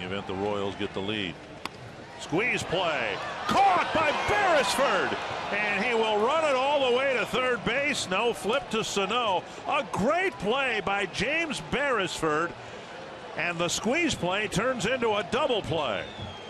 event the Royals get the lead. Squeeze play, caught by Beresford, and he will run it all the way to third base. No, flip to Sano. A great play by James Beresford, and the squeeze play turns into a double play.